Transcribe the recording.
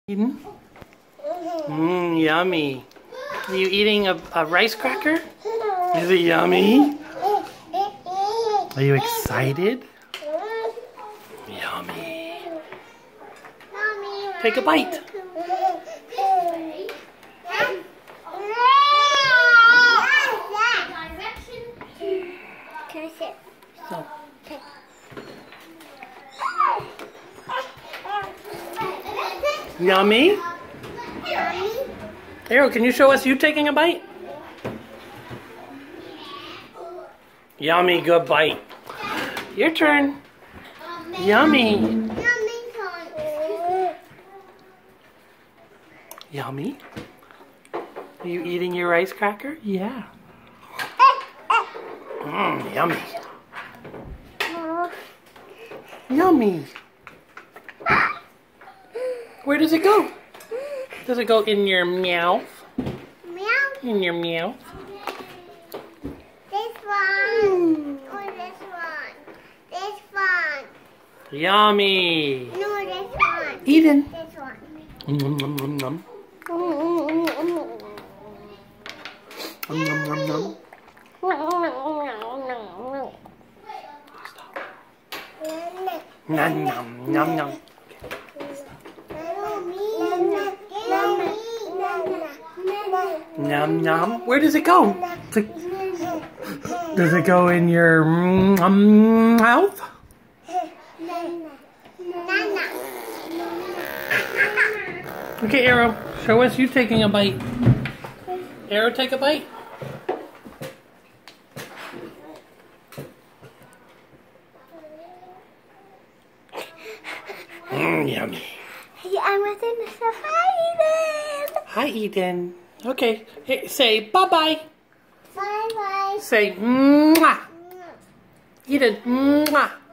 Eden? Yummy. Are you eating a rice cracker? Is it yummy? Are you excited? Yummy. Take a bite. So. Yummy? Arrow, can you show us you taking a bite? Yummy, good bite. Your turn. Yummy. Yummy? Are you eating your rice cracker? Yeah. Yummy. Yummy. Where does it go? Does it go in your mouth? Mouth? In your mouth? This one. Or this one. This one. Yummy. No, this one. Eden. This one. Nom nom nom nom. Nom nom nom. Nom nom nom nom. Nom nom. Where does it go? Does it go in your mouth? Okay, Arrow. Show us you taking a bite. Arrow, take a bite. Yummy. I'm with Mr. Eden. Hi, Eden. Okay. Hey, say bye-bye. Bye-bye. Say mwah. Eden, mwah.